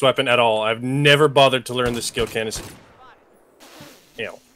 weapon at all. I've never bothered to learn the skill canvas. Ew.